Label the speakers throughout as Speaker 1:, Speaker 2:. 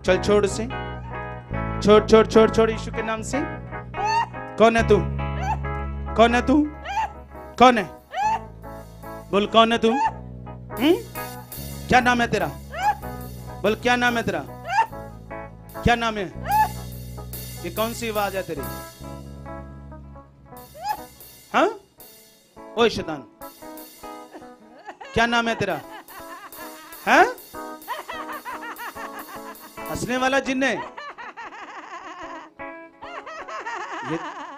Speaker 1: चल छोड़ उसे, छोड़ छोड़ छोड़ छोड़ यीशु के नाम से। कौन है तू? कौन है तू? कौन है? बोल कौन है तू? क्या नाम है तेरा? बोल क्या नाम है तेरा? क्या नाम है? ये कौन सी आवाज है तेरी? हाँ? ओए शैतान, क्या नाम है तेरा? हैं? हंसने वाला जिन्न है ये।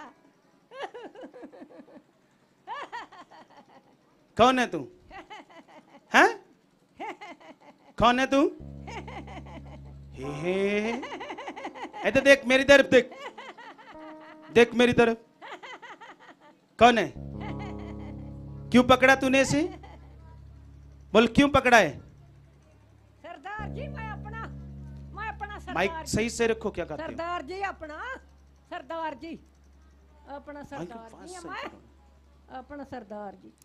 Speaker 1: कौन है तू? हैं? कौन है तू? हे ऐसे देख मेरी तरफ, देख देख मेरी तरफ। कौन है? क्यों पकड़ा तूने इसे? बोल क्यों पकड़ा है?
Speaker 2: सरदार जी मैं अपना सरदार
Speaker 1: माइक सही से रखो। क्या करते हो?
Speaker 2: सरदार जी अपना सरदार जी अपना सरदार जी मैं अपना सरदार जी।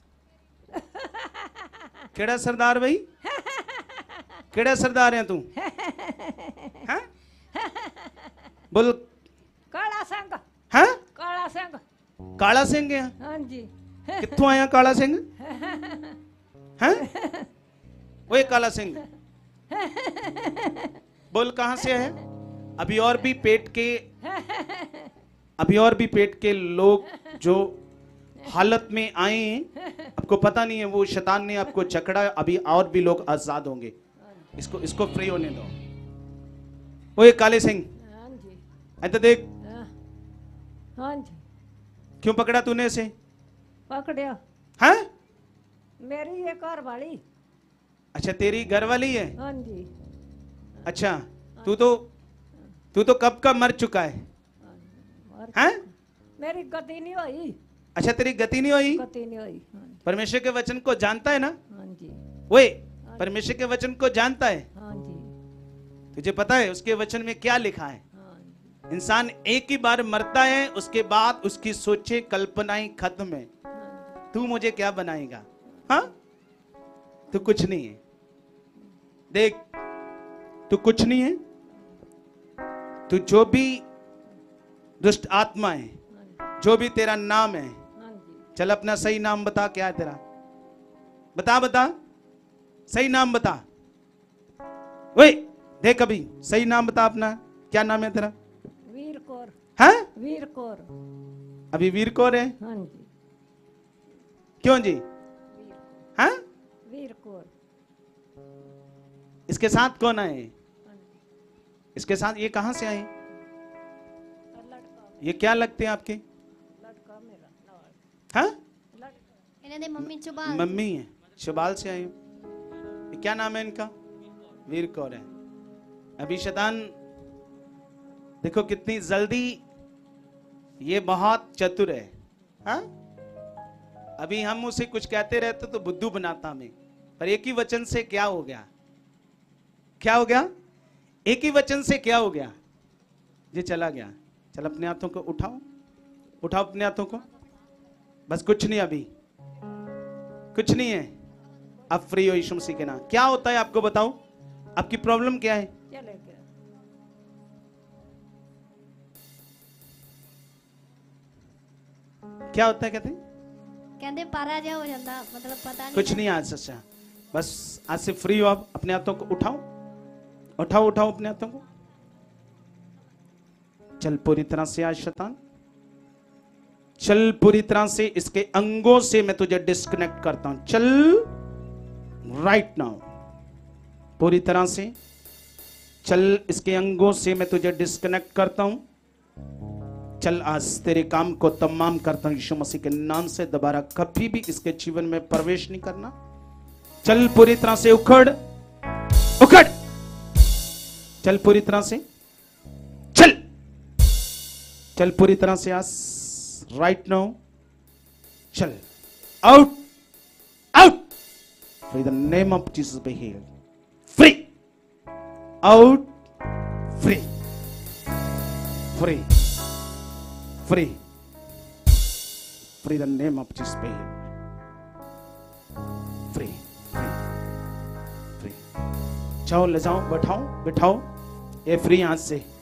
Speaker 1: केड़ा सरदार भाई? केड़ा सरदार है तू? हैं? बोल
Speaker 2: काला सिंह।
Speaker 1: हैं?
Speaker 2: काला सिंह।
Speaker 1: काला सिंह है?
Speaker 2: हाँ जी।
Speaker 1: कित्थों आया काला सिंह? हैं? ओए काला सिंह, बोल कहां से है? अभी और भी पेट के लोग जो हालत में आए हैं, आपको पता नहीं है, वो शैतान ने आपको जकड़ा। अभी और भी लोग आजाद होंगे। इसको फ्री होने दो। ओए काले सिंह,
Speaker 2: हाँ जी।
Speaker 1: ऐसे देख।
Speaker 2: हाँ जी।
Speaker 1: क्यों पकड़ा तूने इसे?
Speaker 2: पकड़िया।
Speaker 1: हैं?
Speaker 2: मेरी ये घर वाली।
Speaker 1: अच्छा तेरी घर वाली है?
Speaker 2: हाँ जी।
Speaker 1: अच्छा तू तो कब का मर चुका है? हैं?
Speaker 2: मेरी गति नहीं हुई।
Speaker 1: अच्छा तेरी गति नहीं हुई?
Speaker 2: गति नहीं हुई। हाँ
Speaker 1: परमेश्वर के वचन को जानता है ना?
Speaker 2: हाँ जी।
Speaker 1: ओए परमेश्वर के वचन को जानता है?
Speaker 2: हाँ जी।
Speaker 1: तुझे पता है उसके वचन में क्या लिखा है?
Speaker 2: हाँ जी।
Speaker 1: इंसान एक ही बार मरता है, उसके बाद उसकी सोचे कल्पनाएं खत्म है। तू मुझे क्या बनाएगा? हाँ तू कुछ नहीं है। देख तू कुछ नहीं है। तू जो भी दुष्ट आत्मा है, जो भी तेरा नाम है, चल अपना सही नाम बता। क्या है तेरा? बता सही नाम बता। ओए देख अभी सही नाम बता अपना। क्या नाम है तेरा?
Speaker 2: वीर कौर।
Speaker 1: हाँ?
Speaker 2: वीर कौर।
Speaker 1: अभी वीर कौर है?
Speaker 2: हाँ जी।
Speaker 1: क्यों जी? हाँ?
Speaker 2: वीर कौर।
Speaker 1: इसके साथ कौन आए? इसके साथ ये कहां से आए? ये क्या लगते हैं आपके?
Speaker 2: लड़का मेरा।
Speaker 1: हाँ?
Speaker 3: इन्हें मम्मी चुबाल।
Speaker 1: मम्मी है, शुबाल से आई। ये क्या नाम है इनका? वीर कौर है। अभी शैतान देखो कितनी जल्दी, ये बहुत चतुर है। हाँ? अभी हम उसे कुछ कहते रहते तो बुद्धू बनाता हमें, पर एक ही वचन से क्या हो गया? क्या हो गया? एक ही वचन से क्या हो गया? ये चला गया। चल अपने हाथों को उठाओ, उठाओ अपने हाथों को। बस कुछ नहीं, अभी कुछ नहीं है। आप फ्री हो यीशु मसीह के नाम। क्या होता है आपको बताओ? आपकी प्रॉब्लम क्या है?
Speaker 2: चले गया।
Speaker 1: क्या होता है? कहते हैं
Speaker 3: कहते पारा जा हो जाता, मतलब पता नहीं।
Speaker 1: कुछ नहीं आज। अच्छा बस आज से फ्री हो आप। अपने हाथों को उठाओ, उठाओ उठाओ अपने हाथों को। चल पूरी तरह से आज शैतान, चल पूरी तरह से इसके अंगों से मैं तुझे डिस्कनेक्ट करता हूं। चल राइट नाउ, पूरी तरह से चल। इसके अंगों से मैं तुझे डिस्कनेक्ट करता हूं। चल आज तेरे काम को तमाम करता हूं यीशु मसीह के नाम से। दोबारा कभी भी इसके जीवन में प्रवेश नहीं करना। चल पूरी तरह से उखड़ उखड़। चल पूरी तरह से, चल चल पूरी तरह से आज राइट नाउ। चल out out. In the name of Jesus be healed. Free. Out. Free. Free. Free. Free. The name of Jesus be healed. Free. Free. Free. जाओ ले जाओ, बैठाओ बैठाओ ये फ्री हाथ से